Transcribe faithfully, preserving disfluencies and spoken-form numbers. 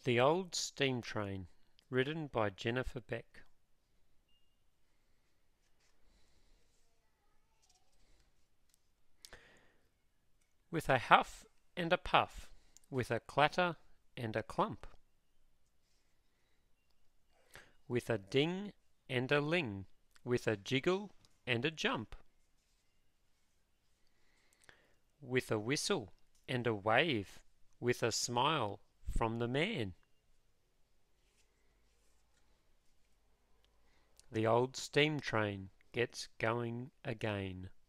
The Old Steam Train, written by Jennifer Beck. With a huff and a puff, with a clatter and a clump, with a ding and a ling, with a jiggle and a jump, with a whistle and a wave, with a smile from the man. The old steam train gets going again.